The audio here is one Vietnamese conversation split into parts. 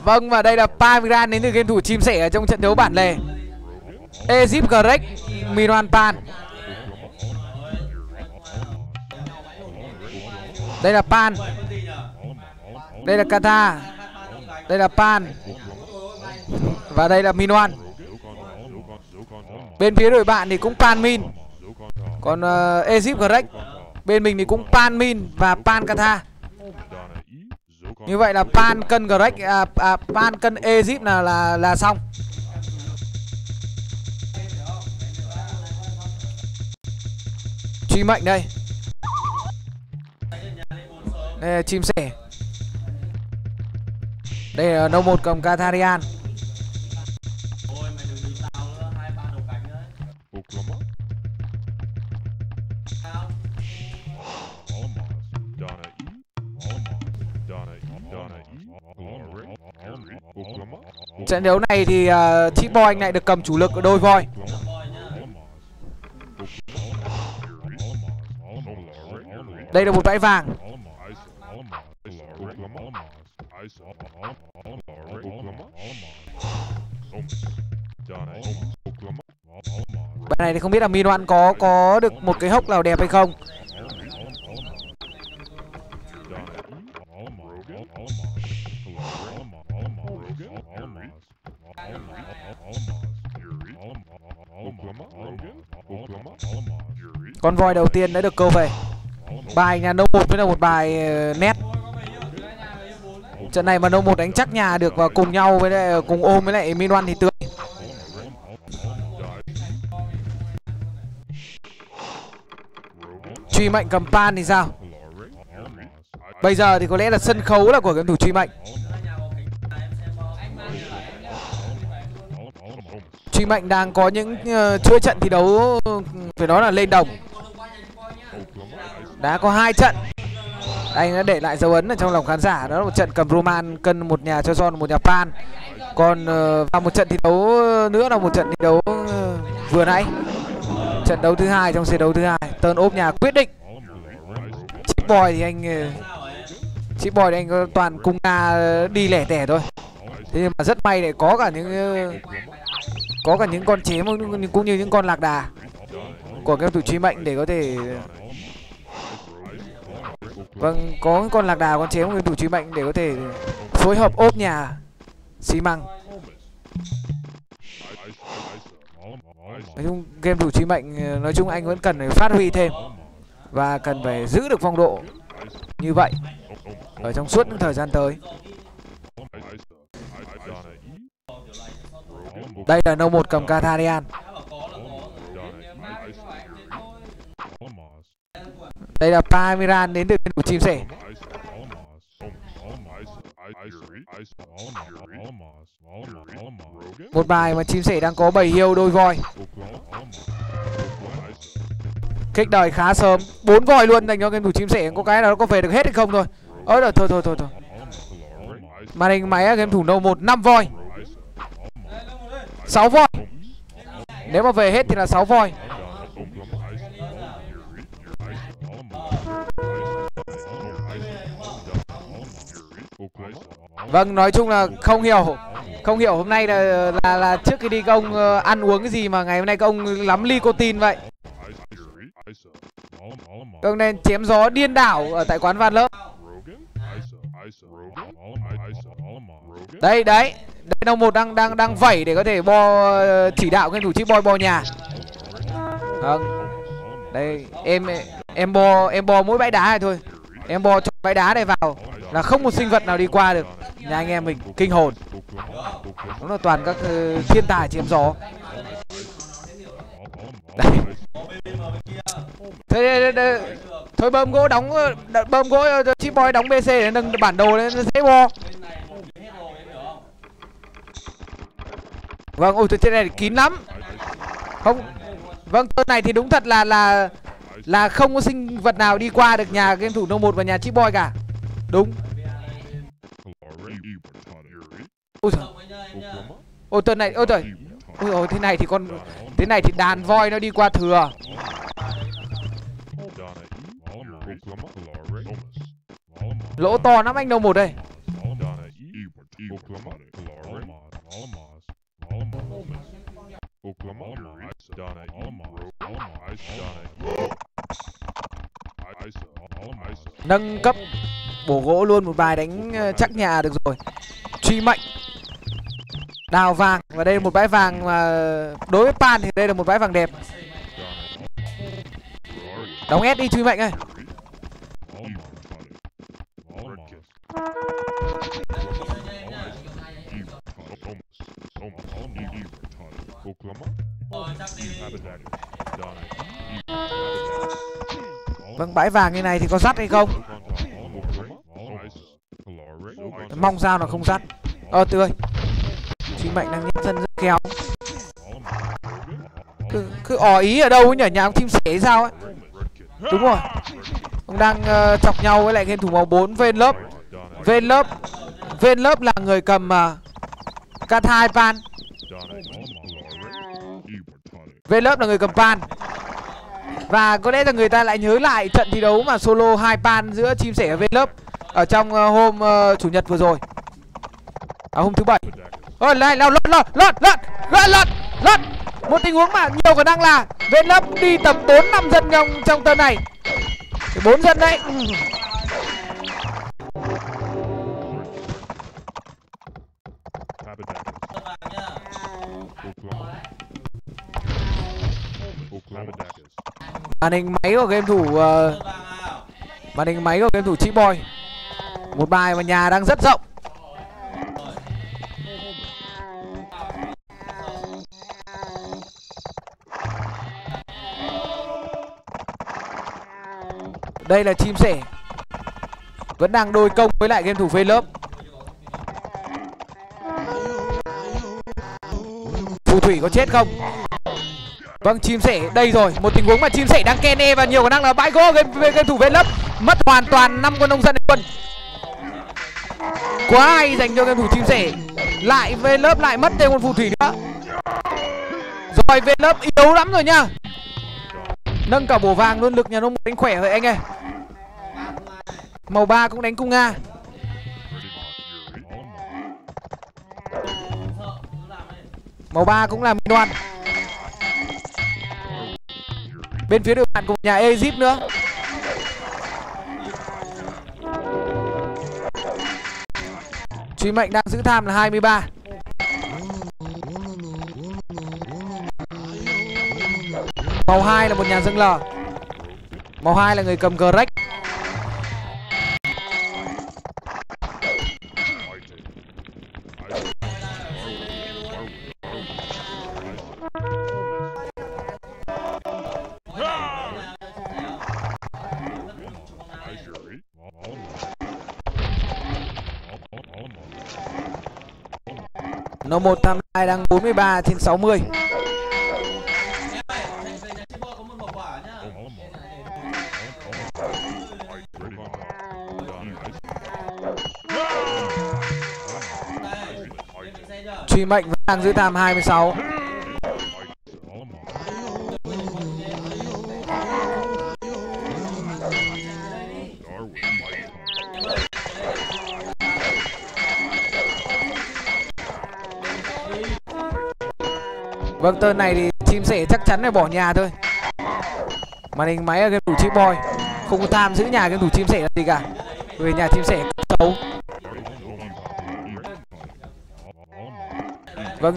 Vâng, và đây là Pamiran đến từ game thủ chim sẻ ở trong trận đấu bản lề. Egypt Greg, Minoan Pan. Đây là Pan. Đây là Kata. Đây là Pan. Và đây là Minoan. Bên phía đội bạn thì cũng Pan Min. Còn Egypt Greg. Bên mình thì cũng Pan Min và Pan Kata. Như vậy là Pan cân Greg, Pan cân Egypt là xong. Truy mệnh đây. Đây là chim sẻ. Đây là No 1 cầm Katharian. Trận đấu này thì Chip Boy anh lại được cầm chủ lực ở đôi voi. Đây là một bãi vàng. Bạn này thì không biết là Minoan có được một cái hốc nào đẹp hay không. Con voi đầu tiên đã được câu về. Bài nhà No 1 mới là một bài nét. Trận này mà No 1 đánh chắc nhà được và cùng nhau với lại cùng ôm với lại Minoan thì tươi. Truy mệnh cầm Pan thì sao? Bây giờ thì có lẽ là sân khấu là của game thủ truy mệnh. Truy mệnh đang có những chuỗi trận thi đấu phải nói là lên đồng. Đã có 2 trận. Anh đã để lại dấu ấn ở trong lòng khán giả. Đó là một trận cầm Roman cân một nhà cho Son, một nhà Pan. Còn vào một trận thi đấu nữa là một trận thi đấu vừa nãy. Trận đấu thứ 2 trong set đấu thứ 2. Turn ốp nhà quyết định. Chip Boy thì anh toàn cung Nga đi lẻ tẻ thôi. Thế nhưng mà rất may để có cả những con chém cũng như những con lạc đà của game thủ truy mệnh để có thể có những con lạc đà, con chém của game thủ truy mệnh để có thể phối hợp ốp nhà xi măng. Nói chung game thủ truy mệnh nói chung anh vẫn cần phải phát huy thêm và cần phải giữ được phong độ như vậy ở trong suốt những thời gian tới. Đây là No 1 cầm Katharian. Đây là Pamiran đến từ game thủ chim sẻ. Một bài mà chim sẻ đang có 7 hiêu đôi voi. Kích đời khá sớm, 4 voi luôn dành cho game thủ chim sẻ. Có cái nào nó có về được hết hay không thôi. Rồi thôi. Màn hình máy game thủ No 1 5 voi. 6 voi. Nếu mà về hết thì là 6 voi. Vâng, nói chung là không hiểu hôm nay là trước khi đi các ông ăn uống cái gì mà ngày hôm nay các ông lắm nicotine vậy. Các ông nên chém gió điên đảo ở tại quán Van Lớp. Đây No 1 đang vẩy để có thể chỉ đạo game thủ Chip Boy bo nhà. Vâng. Đây em bo mỗi bãi đá này thôi. Em bo cho bãi đá này vào là không một sinh vật nào đi qua được. Nhà anh em mình kinh hồn. Đúng là toàn các thiên tài chém gió. Đây. Thế thôi bơm gỗ Chip Boy đóng BC để nâng bản đồ lên nó dễ bo. Vâng, ôi trên này kín lắm. Không. Vâng, tên này thì đúng thật là không có sinh vật nào đi qua được nhà game thủ No 1 và nhà Chip Boy cả. Đúng. Ôi tên này, ôi trời. Ôi thế này thì đàn voi nó đi qua thừa. Lỗ to lắm anh No 1 đây. Nâng cấp bổ gỗ luôn một bài đánh chắc nhà được rồi. Truy mệnh đào vàng, và đây là một bãi vàng mà đối với Pan thì đây là một bãi vàng đẹp. Đóng S đi truy mệnh ơi. Vâng, bãi vàng như này thì có dắt hay không? Mong sao là không dắt. Tươi truy mệnh đang nhét thân rất khéo. Cứ ý ở đâu ấy nhỉ, nhà ông chim sẻ hay sao ấy. Đúng rồi, ông đang chọc nhau với lại game thủ màu 4 Vên lớp là người cầm K2 Pan. Vên lớp là người cầm Pan. Và có lẽ là người ta lại nhớ lại trận thi đấu mà solo 2 Pan giữa chim sẻ và Vên lớp ở trong hôm chủ nhật vừa rồi, hôm thứ bảy. Này lọt. Một tình huống mà nhiều khả năng là Vên lớp đi tầm 4-5 dân trong tơn này. 4 dân đấy. Màn hình máy của game thủ Chị Boy. Một bài mà nhà đang rất rộng. Đây là chim sẻ vẫn đang đôi công với lại game thủ Vên lớp. Phù thủy có chết không? Vâng, chim sẻ đây rồi. Một tình huống mà chim sẻ đang kene và nhiều khả năng là bãi gỗ game thủ Vên lớp. Mất hoàn toàn 5 con nông dân quân. Quá hay dành cho game thủ chim sẻ. Lại Vên lớp lại mất thêm một phù thủy nữa. Rồi Vên lớp yếu lắm rồi nha. Nâng cả bổ vàng luôn, lực nhà nông đánh khỏe rồi anh ơi. Màu 3 cũng đánh cung Nga. Màu 3 cũng là Minoan. Bên phía đội bạn cùng nhà Egypt nữa. Truy mệnh đang giữ tham là 23. Màu 2 là một nhà dâng lờ. Màu 2 là người cầm cờ rách. Nó một tham lai đang 43/60. Truy mệnh vẫn đang giữ tham 26. Vâng, tơn này thì chim sẻ chắc chắn là bỏ nhà thôi. Màn hình máy ở game thủ Chị Boy không có tham giữ nhà game thủ chim sẻ là gì cả. Về nhà chim sẻ xấu. Vâng.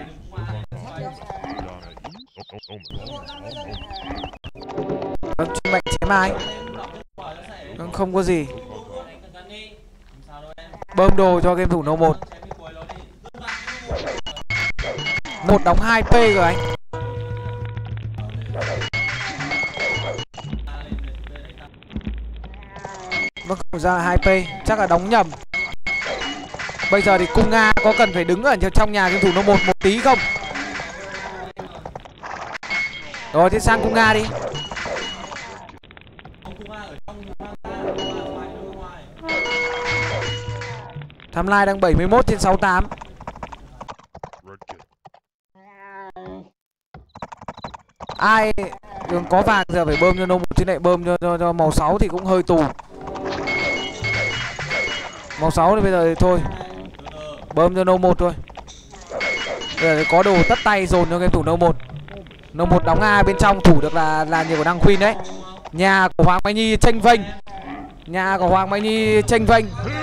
Vâng, truy mệnh chém ai? Vâng, không có gì. Bơm đồ cho game thủ No 1. 1 đóng 2p rồi anh. Vâng, không ra là 2p, chắc là đóng nhầm. Bây giờ thì cung Nga có cần phải đứng ở trong nhà game thủ No 1 một tí không? Rồi thì sang cung Nga đi. Tham lai đang 71/68. Ai đường có vàng giờ phải bơm cho No 1 chứ lại bơm cho màu 6 thì cũng hơi tù. Màu 6 thì bây giờ thì thôi. Bơm cho No1 thôi. Để có đồ tất tay dồn cho game thủ No1. No1 đóng A bên trong thủ được là nhiều của Đăng Queen đấy. Nhà của Hoàng Mai Nhi chênh vênh. Nhà của Hoàng Mai Nhi chênh vênh.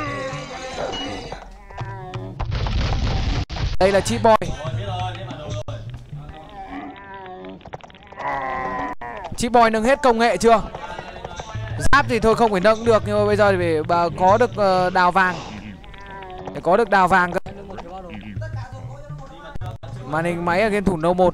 Đây là Chip Boy. Chip Boy nâng hết công nghệ chưa? Giáp thì thôi không phải nâng được, nhưng mà bây giờ thì phải có được đào vàng. Để có được đào vàng cơ. Màn hình máy ở game thủ No1.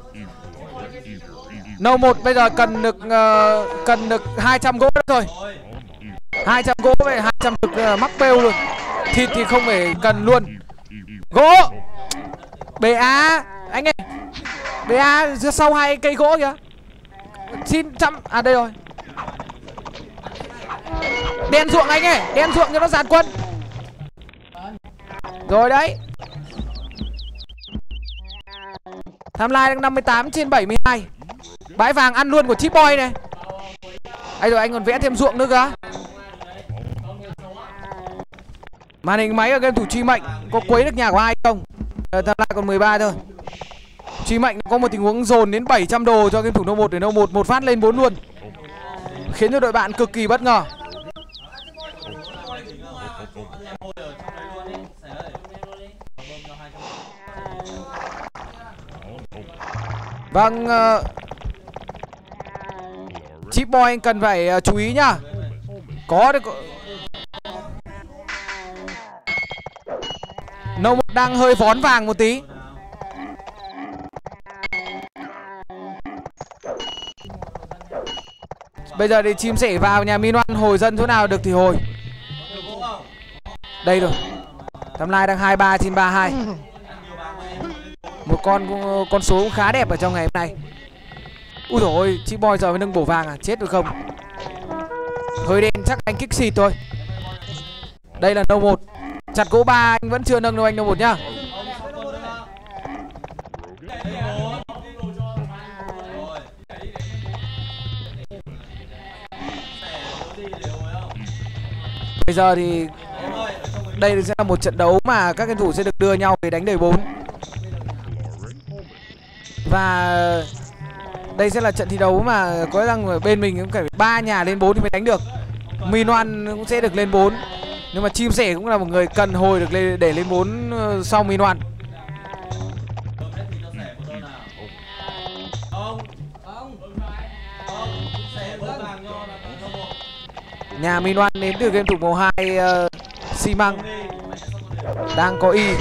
No1 bây giờ cần được 200 gỗ nữa thôi. 200 gỗ với 200 thực mắc bêu luôn. Thịt thì không phải cần luôn. Gỗ BA anh ơi. BA sau 2 cây gỗ kìa. Xin trăm. À đây rồi. Đen ruộng anh ơi. Đen ruộng cho nó dàn quân. Rồi đấy. Timeline đang 58/72. Bãi vàng ăn luôn của Chip Boy này. Ấy rồi anh còn vẽ thêm ruộng nữa cơ. Màn hình máy ở game thủ Truy Mệnh có quấy được nhà của ai không? Timeline còn 13 thôi. Truy Mệnh có một tình huống dồn đến 700 đồ cho game thủ No1 để No1 một phát lên 4 luôn. Khiến cho đội bạn cực kỳ bất ngờ. Vâng, Chip Boy anh cần phải chú ý nhá. Có được. No1 đang hơi vón vàng một tí. Bây giờ thì chim sẻ vào nhà Min Oan hồi dân chỗ nào được thì hồi. Đây rồi. Timeline đang 23/32. Một con số cũng khá đẹp ở trong ngày hôm nay. Úi dồi ôi, Chip Boy giờ mới nâng bổ vàng à, chết được không? Hơi đen chắc anh kích xịt thôi. Đây là No1. Chặt gỗ 3 anh vẫn chưa nâng đâu anh No1 nhá. Bây giờ thì đây sẽ là một trận đấu mà các game thủ sẽ được đưa nhau để đánh đời 4. Và đây sẽ là trận thi đấu mà có rằng bên mình cũng phải 3 nhà lên 4 thì mới đánh được. Min Oan cũng sẽ được lên 4. Nhưng mà chim sẻ cũng là một người cần hồi được để lên 4 sau Min Oan. Nhà Min Oan đến từ game thủ màu 2 xi măng. Đang có Y.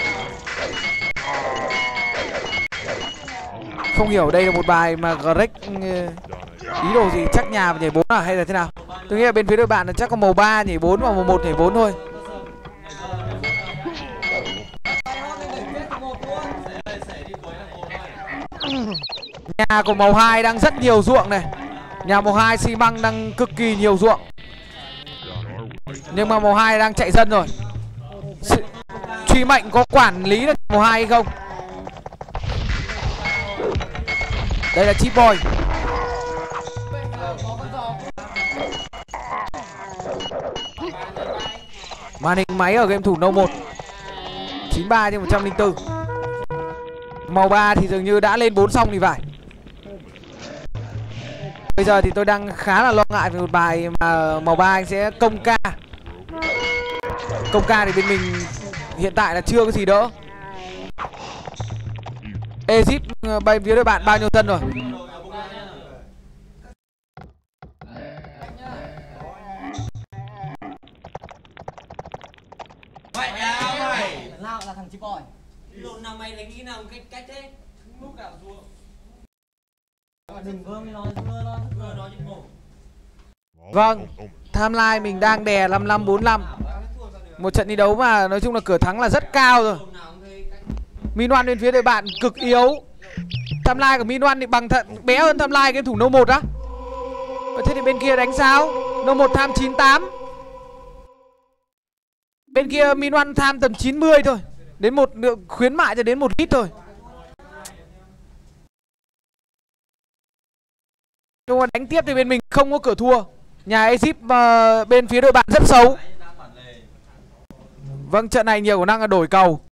Không hiểu đây là một bài mà Greg ý đồ gì, chắc nhà nhảy 4 à hay là thế nào? Tôi nghĩ là bên phía đội bạn là chắc có màu 3 nhảy 4 và màu 1 nhảy 4 thôi. Nhà của màu 2 đang rất nhiều ruộng này. Nhà màu 2 xi măng đang cực kỳ nhiều ruộng. Nhưng mà màu 2 đang chạy dân rồi. Truy Mệnh có quản lý được màu 2 hay không? Đây là Chip Boy. Màn hình máy ở game thủ No1 93/104. Màu 3 thì dường như đã lên 4 xong thì phải. Bây giờ thì tôi đang khá là lo ngại về một bài mà màu 3 anh sẽ công ca. Công ca thì bên mình hiện tại là chưa có gì đỡ. Egypt bên phía đội bạn bao nhiêu dân rồi? Lao là thằng Chip Boy. Lộn nào mày đánh nghĩ nào cách thế? Lúc nào rùa. Đừng vâng nói Vâng, timeline mình đang đè 55-45. Một trận thi đấu mà nói chung là cửa thắng là rất cao rồi. Min Oan bên phía đội bạn cực yếu. Timeline của Min Oan thì bằng thận bé hơn timeline game thủ No1 á. Thế thì bên kia đánh sao? No1 tham 98. Bên kia Min Oan tham tầm 90 thôi. Đến một lượng khuyến mại cho đến 1 lít thôi. Nhưng mà đánh tiếp thì bên mình không có cửa thua. Nhà Egypt bên phía đội bạn rất xấu. Vâng, trận này nhiều khả năng là đổi cầu.